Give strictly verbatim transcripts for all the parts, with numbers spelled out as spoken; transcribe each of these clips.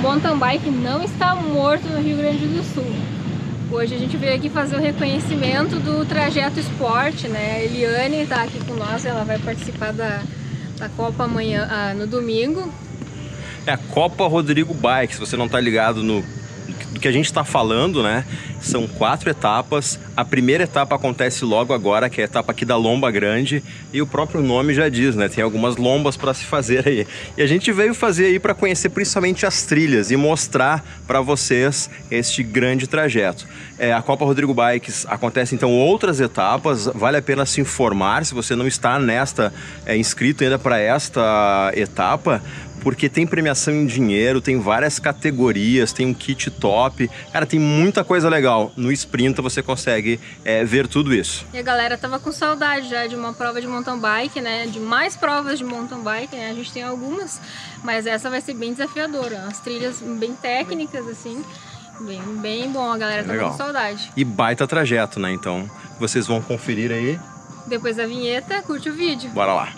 mountain bike não está morto no Rio Grande do Sul. Hoje a gente veio aqui fazer o reconhecimento do trajeto esporte, né? A Eliane está aqui com nós, ela vai participar da, da Copa amanhã, ah, no domingo. É a Copa Rodrigo Bike, se você não está ligado no do que a gente está falando, né? São quatro etapas. A primeira etapa acontece logo agora, que é a etapa aqui da Lomba Grande, e o próprio nome já diz, né? Tem algumas lombas para se fazer aí. E a gente veio fazer aí para conhecer principalmente as trilhas e mostrar para vocês este grande trajeto. É, a Copa Rodrigo Bikes acontece então outras etapas, vale a pena se informar se você não está nesta é, inscrito ainda para esta etapa, porque tem premiação em dinheiro, tem várias categorias, tem um kit top. Cara, tem muita coisa legal. No Sprinta você consegue é, ver tudo isso. E a galera tava com saudade já de uma prova de mountain bike, né? De mais provas de mountain bike, né? A gente tem algumas, mas essa vai ser bem desafiadora. As trilhas bem técnicas, assim. Bem, bem bom, a galera tava com saudade. E baita trajeto, né? Então, vocês vão conferir aí. Depois da vinheta, curte o vídeo. Bora lá.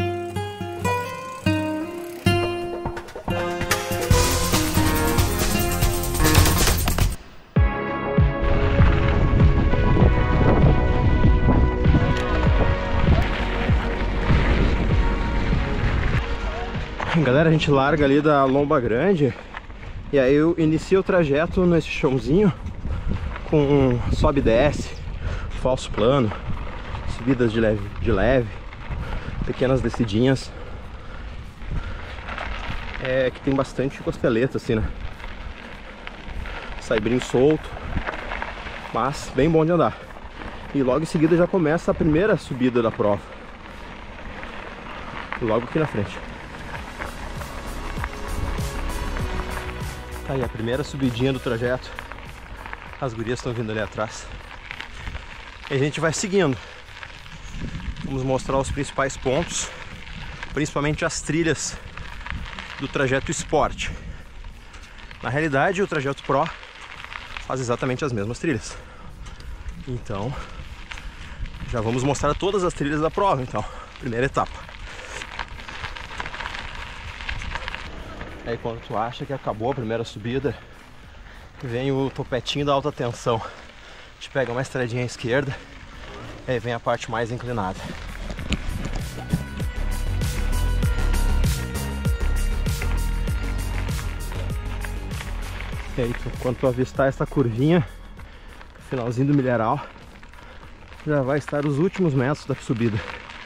Galera, a gente larga ali da Lomba Grande e aí eu inicio o trajeto nesse chãozinho com sobe e desce, falso plano, subidas de leve, de leve, pequenas descidinhas. É que tem bastante costeleta assim, né? Saibrinho solto, mas bem bom de andar. E logo em seguida já começa a primeira subida da prova, logo aqui na frente. Tá aí a primeira subidinha do trajeto. As gurias estão vindo ali atrás. E a gente vai seguindo. Vamos mostrar os principais pontos, principalmente as trilhas do trajeto esporte. Na realidade, o trajeto Pro faz exatamente as mesmas trilhas. Então, já vamos mostrar todas as trilhas da prova, então. Primeira etapa. Aí quando tu acha que acabou a primeira subida, vem o topetinho da alta tensão. A gente pega uma estradinha à esquerda, aí vem a parte mais inclinada. E aí, quando tu avistar essa curvinha, finalzinho do milharal, já vai estar os últimos metros da subida.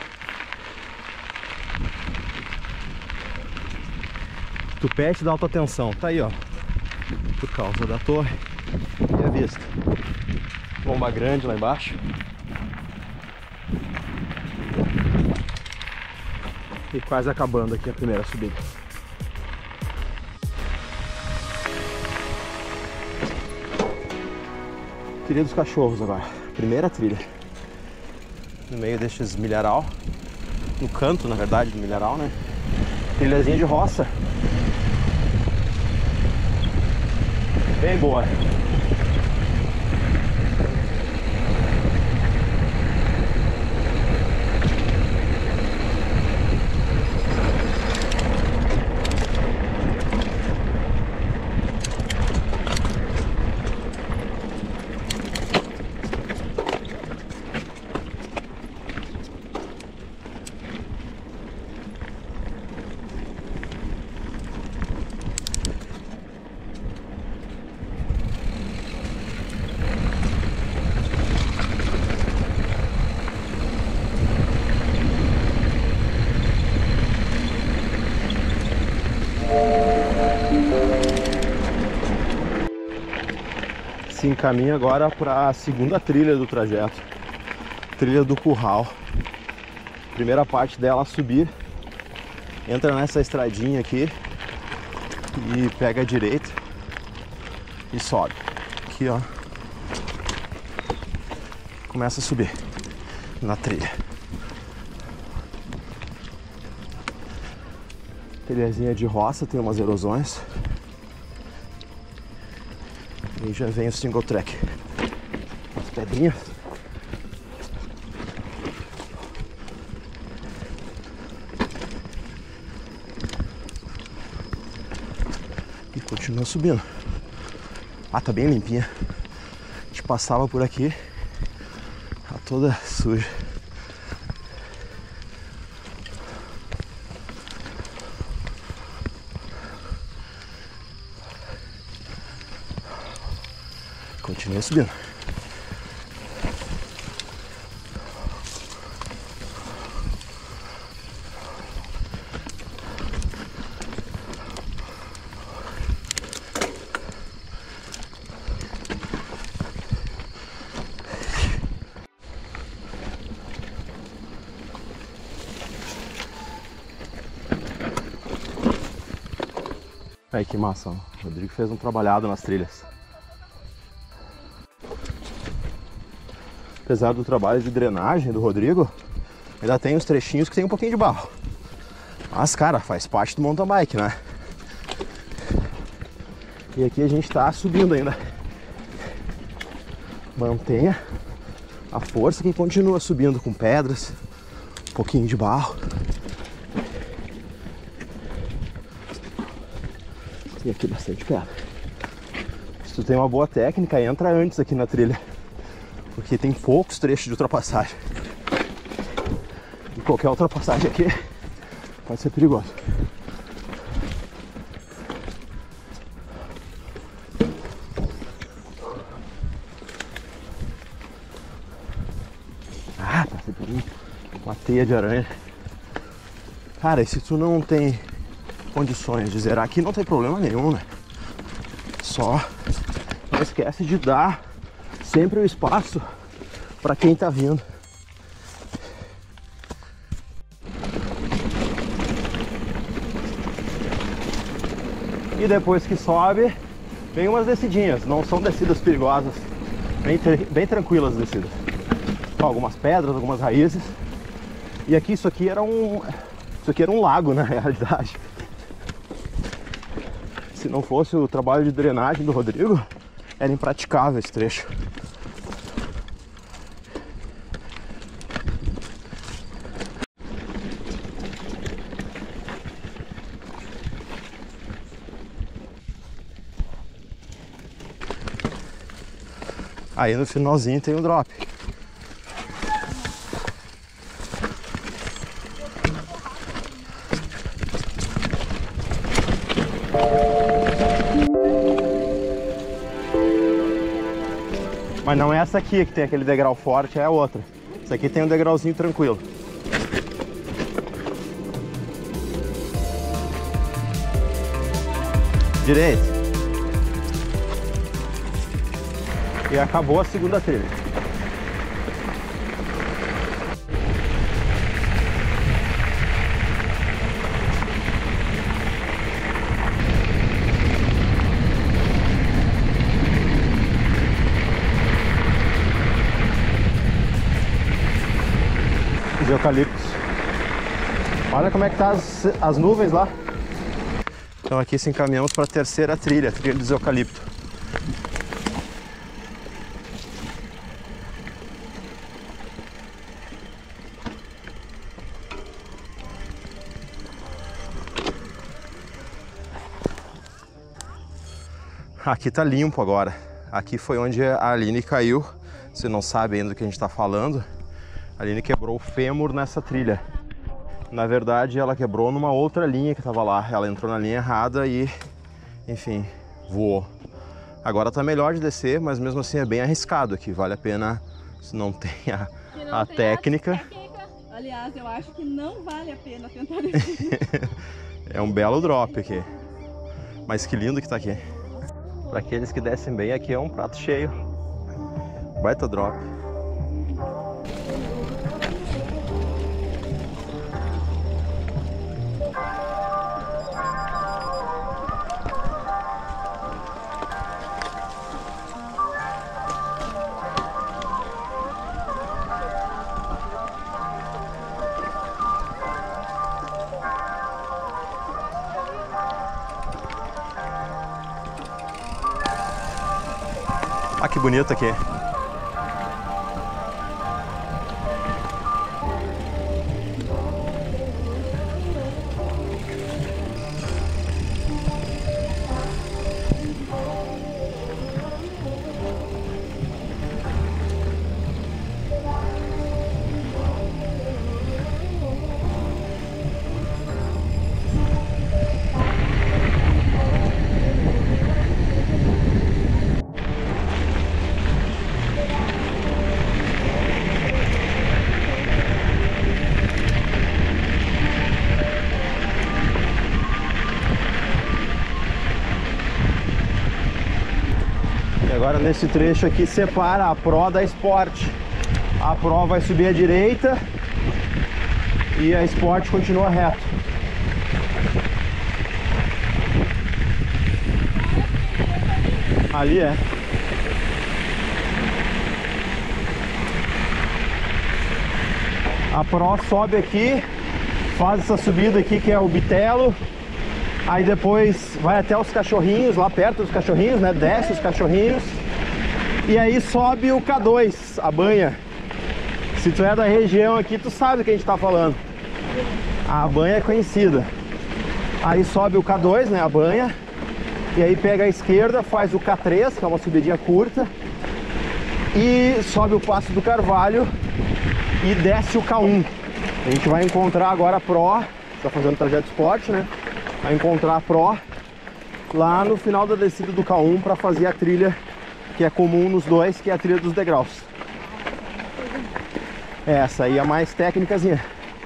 Tupete da alta tensão, tá aí, ó, por causa da torre e a vista. Lomba Grande lá embaixo. E quase acabando aqui a primeira subida. Trilha dos Cachorros agora, primeira trilha. No meio destes milharal, no canto, na verdade, do milharal, né? Trilhazinha de roça. Bem boa. Se encaminha agora para a segunda trilha do trajeto, trilha do Curral. Primeira parte dela, subir, entra nessa estradinha aqui e pega a direita e sobe. Aqui, ó, começa a subir na trilha. Trilhazinha de roça, tem umas erosões. E já vem o single track. As pedrinhas. E continua subindo. Ah, tá bem limpinha. A gente passava por aqui, tá toda suja. Continua subindo. Aí que massa, ó. O Rodrigo fez um trabalhado nas trilhas. Apesar do trabalho de drenagem do Rodrigo, ainda tem os trechinhos que tem um pouquinho de barro. Mas, cara, faz parte do mountain bike, né? E aqui a gente tá subindo ainda. Mantenha a força que continua subindo com pedras, um pouquinho de barro. E aqui bastante pedra. Se tu tem uma boa técnica, entra antes aqui na trilha, porque tem poucos trechos de ultrapassagem. E qualquer ultrapassagem aqui pode ser perigoso. Ah, passei por uma teia de aranha. Cara, e se tu não tem condições de zerar aqui, não tem problema nenhum, né? Só não esquece de dar sempre o espaço para quem tá vindo. E depois que sobe, vem umas descidinhas. Não são descidas perigosas, bem, bem tranquilas descidas. Com algumas pedras, algumas raízes. E aqui isso aqui era um, isso aqui era um lago, na realidade. Se não fosse o trabalho de drenagem do Rodrigo, era impraticável esse trecho. Aí no finalzinho tem o drop. Mas não é essa aqui que tem aquele degrau forte, é a outra. Essa aqui tem um degrauzinho tranquilo. Direito. E acabou a segunda trilha. Os eucaliptos. Olha como é que tá as, as nuvens lá. Então aqui se encaminhamos para a terceira trilha, a trilha dos eucaliptos. Aqui tá limpo agora. Aqui foi onde a Aline caiu. Você não sabe ainda do que a gente está falando. A Aline quebrou o fêmur nessa trilha. Na verdade, ela quebrou numa outra linha que estava lá. Ela entrou na linha errada e, enfim, voou. Agora tá melhor de descer, mas mesmo assim é bem arriscado aqui. Vale a pena, se não tem a, não a tem técnica. A técnica. Aliás, eu acho que não vale a pena tentar descer. É um belo drop aqui. Mas que lindo que tá aqui. Para aqueles que descem bem, aqui é um prato cheio. Baita drop. Ah, que bonito aqui. E agora nesse trecho aqui separa a Pro da Sport. A Pro vai subir à direita e a Sport continua reto. Ali é. A Pro sobe aqui, faz essa subida aqui que é o Bitelo. Aí depois vai até os cachorrinhos, lá perto dos cachorrinhos, né? Desce os cachorrinhos. E aí sobe o K dois, a banha. Se tu é da região aqui, tu sabe o que a gente tá falando. A banha é conhecida. Aí sobe o K dois, né? A banha. E aí pega a esquerda, faz o K três, que é uma subidinha curta. E sobe o Passo do Carvalho e desce o K um. A gente vai encontrar agora a Pro, tá fazendo trajeto Sport, né? Vai encontrar a Pro lá no final da descida do K um para fazer a trilha que é comum nos dois, que é a trilha dos degraus. Essa aí é a mais técnicazinha.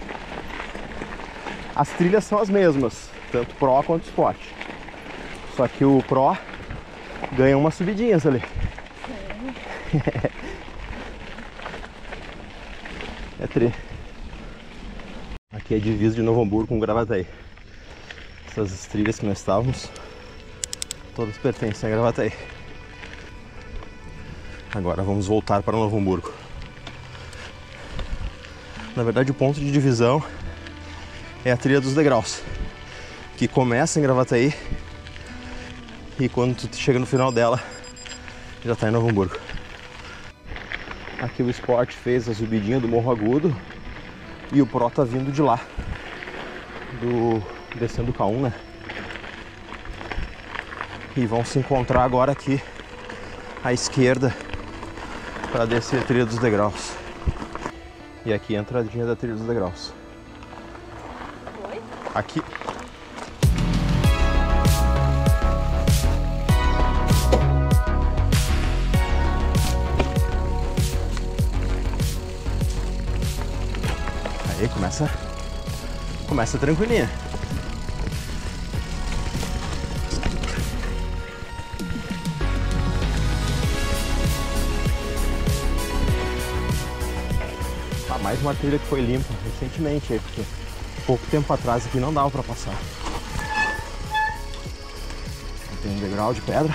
As trilhas são as mesmas, tanto Pro quanto Sport. Só que o Pro ganha umas subidinhas ali. É tri. Aqui é divisa de Novo Hamburgo com Gravataí. Essas trilhas que nós estávamos, todas pertencem a Gravataí. Agora vamos voltar para Novo Hamburgo. Na verdade, o ponto de divisão é a trilha dos degraus, que começa em Gravataí e quando tu chega no final dela, já está em Novo Hamburgo. Aqui o Sport fez a subidinha do Morro Agudo e o Pro tá vindo de lá, do descendo o K um, né? E vão se encontrar agora aqui à esquerda para descer a trilha dos degraus. E aqui a entradinha da trilha dos degraus. Oi? Aqui. Aí começa, começa tranquilinha. Ah, mais uma trilha que foi limpa recentemente aí, porque pouco tempo atrás aqui não dava pra passar. Tem um degrau de pedra.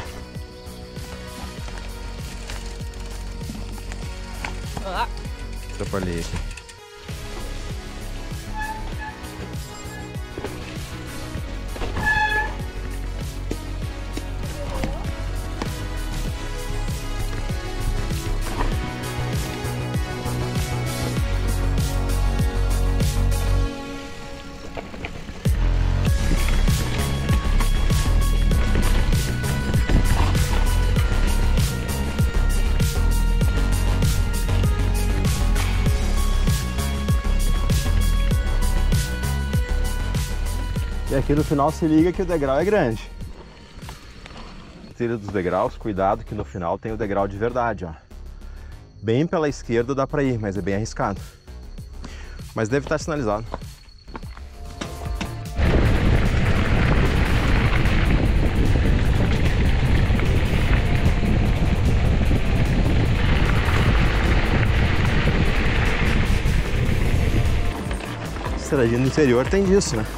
Ah. Atrapalhei aqui. E aqui no final se liga que o degrau é grande. Trilha dos degraus, cuidado que no final tem o degrau de verdade, ó. Bem pela esquerda dá pra ir, mas é bem arriscado. Mas deve estar sinalizado. Estradinha no interior tem disso, né?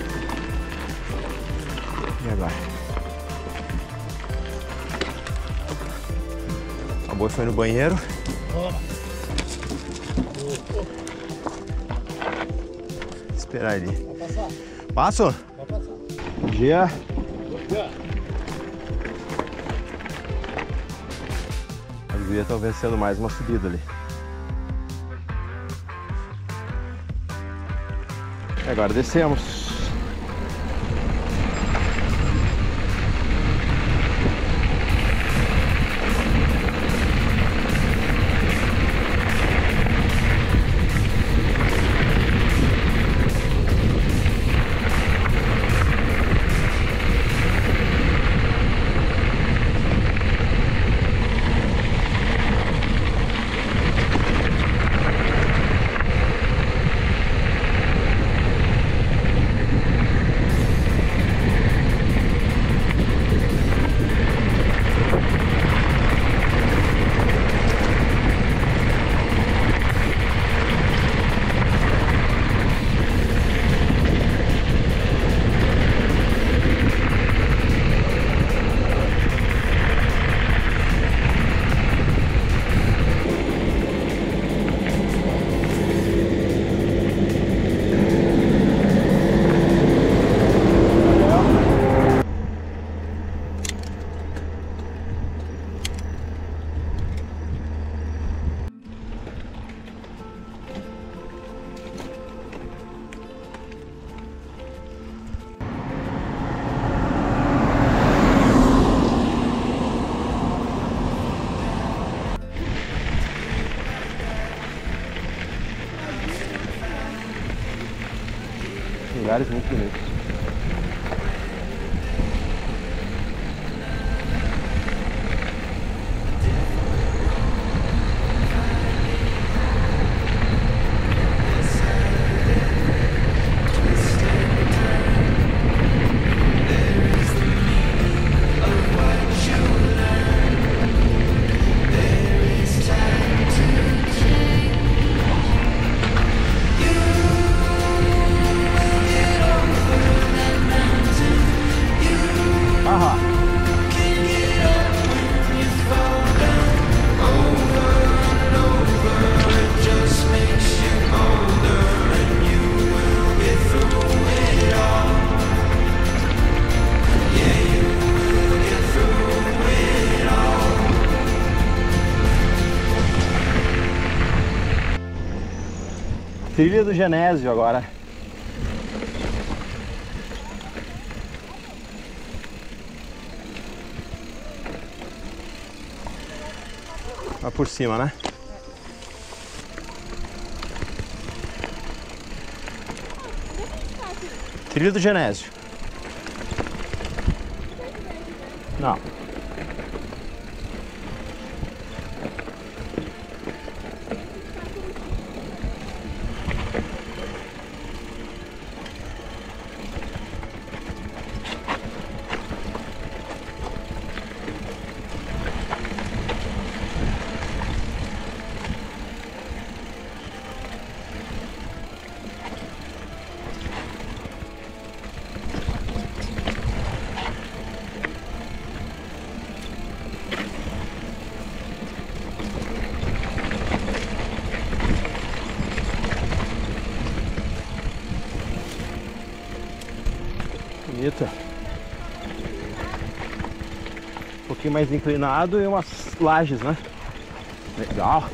E agora? A boa foi no banheiro. Esperar ele. Passo? Bom dia. As gurias estão vencendo mais uma subida ali. E agora descemos. lugares muito bonitos. Trilha do Genésio agora. Vai por cima, né? Trilha do Genésio. Não. Bonita. Um pouquinho mais inclinado e umas lajes, né? Legal.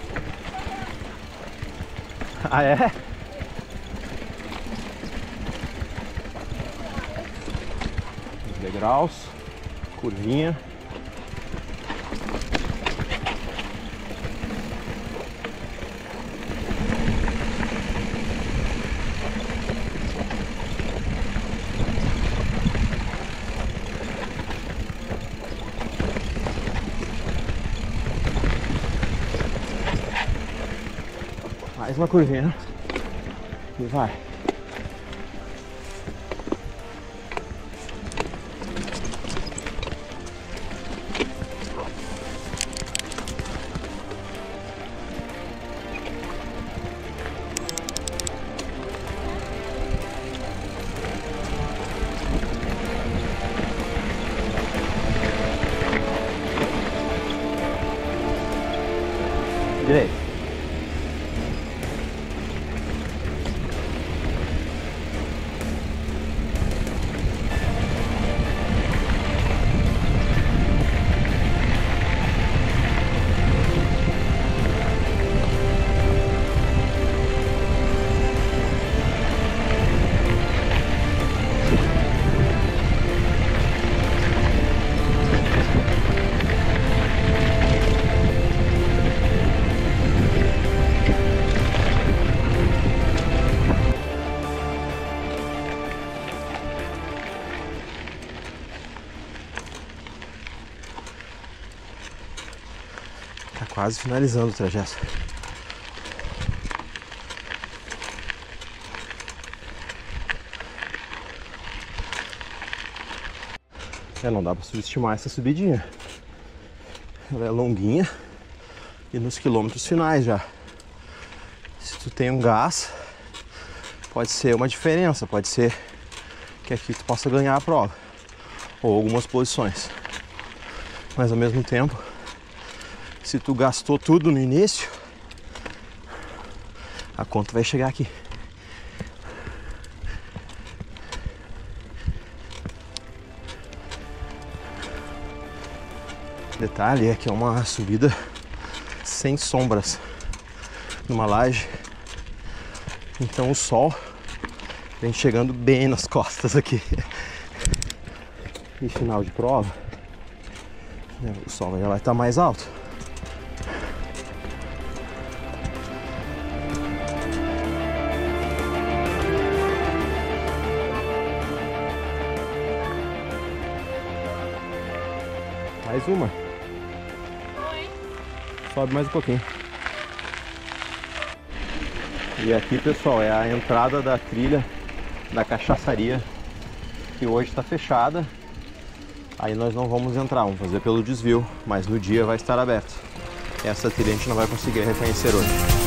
Ah, é? Os degraus, curvinha. Mais uma curvinha e vai. Direito. Tá quase finalizando o trajeto. É, não dá pra subestimar essa subidinha. Ela é longuinha e nos quilômetros finais já. Se tu tem um gás, pode ser uma diferença, pode ser que aqui tu possa ganhar a prova ou algumas posições. Mas ao mesmo tempo, se tu gastou tudo no início, a conta vai chegar aqui. Detalhe é que é uma subida sem sombras numa laje, então o sol vem chegando bem nas costas aqui. E final de prova, o sol já vai estar mais alto. Mais uma. Oi. Sobe mais um pouquinho. E aqui, pessoal, é a entrada da trilha da cachaçaria, que hoje está fechada. Aí nós não vamos entrar, vamos fazer pelo desvio, mas no dia vai estar aberto. Essa trilha a gente não vai conseguir reconhecer hoje.